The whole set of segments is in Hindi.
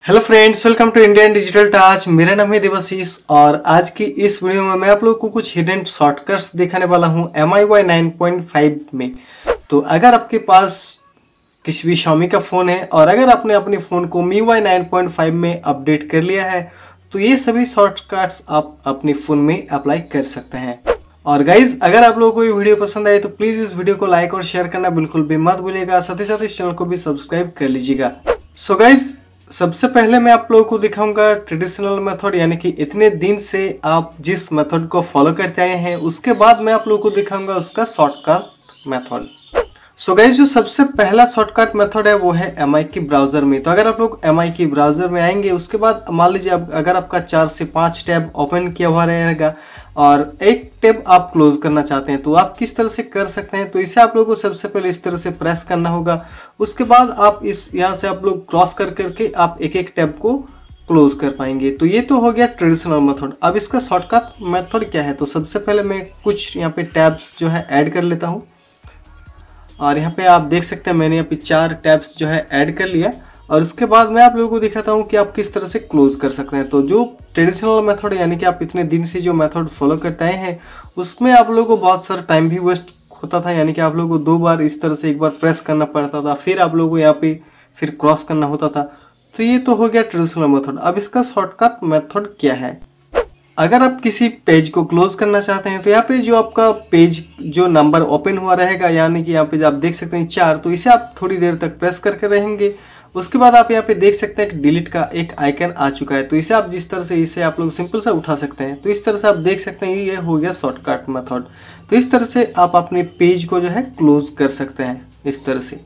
Hello friends, welcome to Indian digital touch. मेरा नाम है देवाशीष और आज की इस वीडियो में मैं आप लोगों को कुछ हिडन शॉर्टकट्स दिखाने वाला हूं MIUI 9.5 में। तो अगर आपके पास किसी भी Xiaomi का फ़ोन है और अगर आपने अपने फ़ोन को MIUI 9.5 में अपडेट कर लिया है तो ये सभी शॉर्टकट्स आप अपने फ़ोन में अप्लाई कर सकते हैं। और गाइज, अगर आप लोगों को ये वीडियो पसंद आए तो प्लीज़ इस वीडियो को लाइक और शेयर करना बिल्कुल भी मत भूलिएगा। साथ ही साथ इस चैनल को भी सब्सक्राइब कर लीजिएगा। सो गाइज, सबसे पहले मैं आप लोगों को दिखाऊंगा ट्रेडिशनल मेथड, यानी कि इतने दिन से आप जिस मेथड को फॉलो करते आए हैं उसके बाद मैं आप लोगों को दिखाऊंगा उसका शॉर्टकट मेथड। सो गाइस, जो सबसे पहला शॉर्टकट मेथड है वो है MI की ब्राउजर में। तो अगर आप लोग MI की ब्राउजर में आएंगे उसके बाद मान लीजिए अगर आपका 4 से 5 टैब ओपन किया हुआ रहेगा और एक टैब आप क्लोज करना चाहते हैं तो आप किस तरह से कर सकते हैं। तो इसे आप लोगों को सबसे पहले इस तरह से प्रेस करना होगा। उसके बाद आप इस यहाँ से आप लोग क्रॉस कर करके आप एक एक टैब को क्लोज कर पाएंगे। तो ये तो हो गया ट्रेडिशनल मेथड। अब इसका शॉर्टकट मेथड क्या है, तो सबसे पहले मैं कुछ यहाँ पे टैब्स जो है ऐड कर लेता हूँ। और यहाँ पे आप देख सकते हैं मैंने यहाँ पे 4 टैब्स जो है ऐड कर लिया और उसके बाद मैं आप लोगों को दिखाता हूँ कि आप किस तरह से क्लोज कर सकते हैं। तो जो ट्रेडिशनल मेथड है, यानी कि आप इतने दिन से जो मेथड फॉलो करते आए हैं उसमें आप लोगों को बहुत सारा टाइम भी वेस्ट होता था, यानी कि आप लोगों को 2 बार इस तरह से एक बार प्रेस करना पड़ता था, फिर आप लोगों को यहाँ पे फिर क्रॉस करना होता था। तो ये तो हो गया ट्रेडिशनल मेथड। अब इसका शॉर्टकट मेथड क्या है, अगर आप किसी पेज को क्लोज करना चाहते हैं तो यहाँ पे जो आपका पेज जो नंबर ओपन हुआ रहेगा, यानी कि यहाँ पे आप देख सकते हैं 4, तो इसे आप थोड़ी देर तक प्रेस करके रहेंगे। उसके बाद आप यहाँ पे देख सकते हैं कि डिलीट का एक आइकन आ चुका है। तो इसे आप जिस तरह से इसे आप लोग सिंपल सा उठा सकते हैं। तो इस तरह से आप देख सकते हैं ये हो गया शॉर्टकट मेथड। तो इस तरह से आप अपने पेज को जो है क्लोज कर सकते हैं इस तरह से।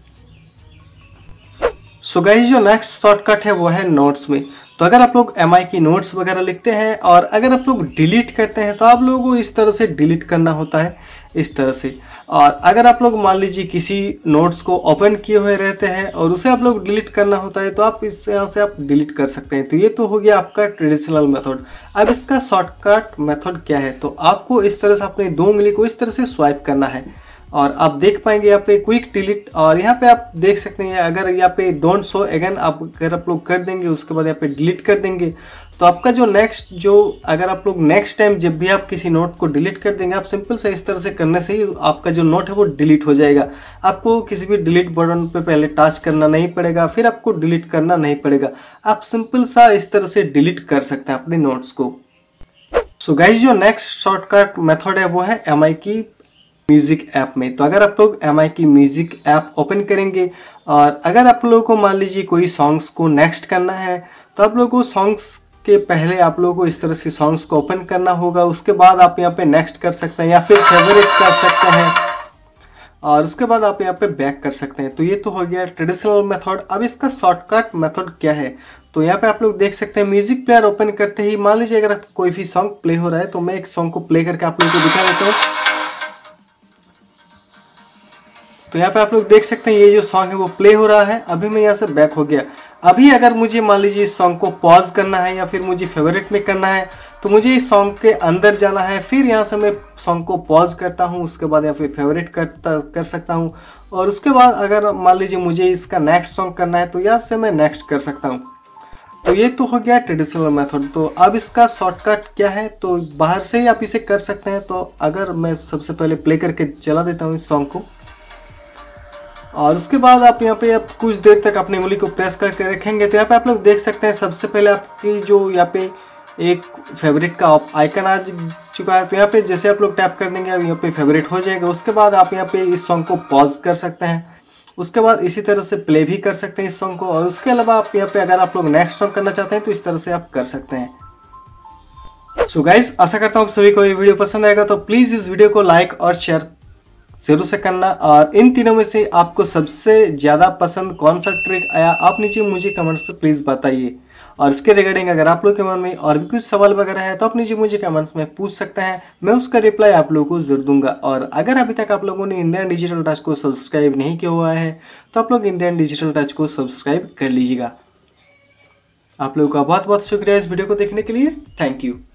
सो गाइस, जो नेक्स्ट शॉर्टकट है वो है नोट्स में। तो अगर आप लोग MI की नोट्स वगैरह लिखते हैं और अगर आप लोग डिलीट करते हैं तो आप लोगों को इस तरह से डिलीट करना होता है, इस तरह से। और अगर आप लोग मान लीजिए किसी नोट्स को ओपन किए हुए रहते हैं और उसे आप लोग डिलीट करना होता है तो आप इस यहाँ से आप डिलीट कर सकते हैं। तो ये तो हो गया आपका ट्रेडिशनल मेथड। अब इसका शॉर्टकट मेथड क्या है, तो आपको इस तरह से अपने 2 उंगली को इस तरह से स्वाइप करना है और आप देख पाएंगे यहाँ पे क्विक डिलीट। और यहाँ पे आप देख सकते हैं अगर यहाँ पे डोंट शो अगेन अगर आप लोग कर देंगे उसके बाद यहाँ पे डिलीट कर देंगे तो आपका जो नेक्स्ट अगर आप लोग नेक्स्ट टाइम जब भी आप किसी नोट को डिलीट कर देंगे, आप सिंपल से इस तरह से करने से ही आपका जो नोट है वो डिलीट हो जाएगा। आपको किसी भी डिलीट बटन पे पहले टच करना नहीं पड़ेगा, फिर आपको डिलीट करना नहीं पड़ेगा। आप सिंपल सा इस तरह से डिलीट कर सकते हैं अपने नोट्स को। सो गाइस, जो नेक्स्ट शॉर्टकट मेथड है वो है MI की म्यूजिक ऐप में। तो अगर आप लोग MI की म्यूजिक ऐप ओपन करेंगे और अगर आप लोगों को मान लीजिए कोई सॉन्ग्स को नेक्स्ट करना है तो आप लोगों को सॉन्ग्स के पहले आप लोगों को इस तरह से सॉन्ग्स को ओपन करना होगा। उसके बाद आप यहाँ पे नेक्स्ट कर सकते हैं या फिर फेवरेट कर सकते हैं और उसके बाद आप यहाँ पे बैक कर सकते हैं। तो ये तो हो गया ट्रेडिशनल मेथड। अब इसका शॉर्टकट मेथड क्या है, तो यहाँ पे आप लोग देख सकते हैं म्यूजिक प्लेयर ओपन करते ही मान लीजिए अगर कोई भी सॉन्ग प्ले हो रहा है तो मैं एक सॉन्ग को प्ले करके आप लोगों को दिखा देता हूँ। तो यहाँ पे आप लोग देख सकते हैं ये जो सॉन्ग है वो प्ले हो रहा है। अभी मैं यहाँ से बैक हो गया। अभी अगर मुझे मान लीजिए इस सॉन्ग को पॉज करना है या फिर मुझे फेवरेट में करना है तो मुझे इस सॉन्ग के अंदर जाना है, फिर यहाँ से मैं सॉन्ग को पॉज करता हूँ, उसके बाद यहाँ पे फेवरेट कर सकता हूँ और उसके बाद अगर मान लीजिए मुझे इसका नेक्स्ट सॉन्ग करना है तो यहाँ से मैं नेक्स्ट कर सकता हूँ। तो ये तो हो गया ट्रेडिशनल मेथड। तो अब इसका शॉर्टकट क्या है, तो बाहर से ही आप इसे कर सकते हैं। तो अगर मैं सबसे पहले प्ले करके चला देता हूँ इस सॉन्ग को और उसके बाद आप यहाँ पे आप कुछ देर तक अपनी उंगली को प्रेस करके रखेंगे तो यहाँ पे आप लोग देख सकते हैं सबसे पहले आपकी जो यहाँ पे एक फेवरेट का आइकन आ चुका है। तो यहाँ पे जैसे आप लोग टैप कर देंगे अब यहाँ पे फेवरेट हो जाएगा। उसके बाद आप यहाँ पे इस सॉन्ग को पॉज कर सकते हैं, उसके बाद इसी तरह से प्ले भी कर सकते हैं इस सॉन्ग को और उसके अलावा आप यहाँ पे अगर आप लोग नेक्स्ट सॉन्ग करना चाहते हैं तो इस तरह से आप कर सकते हैं। सो गाइस, आशा करता हूँ आप सभी को ये वीडियो पसंद आएगा। तो प्लीज़ इस वीडियो को लाइक और शेयर जरूर से करना और इन तीनों में से आपको सबसे ज़्यादा पसंद कौन सा ट्रिक आया आप नीचे मुझे कमेंट्स पे प्लीज़ बताइए। और इसके रिगार्डिंग अगर आप लोग के मन में और भी कुछ सवाल वगैरह है तो आप नीचे मुझे कमेंट्स में पूछ सकते हैं, मैं उसका रिप्लाई आप लोगों को जरूर दूंगा। और अगर अभी तक आप लोगों ने इंडियन डिजिटल टच को सब्सक्राइब नहीं किया हुआ है तो आप लोग इंडियन डिजिटल टच को सब्सक्राइब कर लीजिएगा। आप लोगों का बहुत बहुत शुक्रिया इस वीडियो को देखने के लिए। Thank you.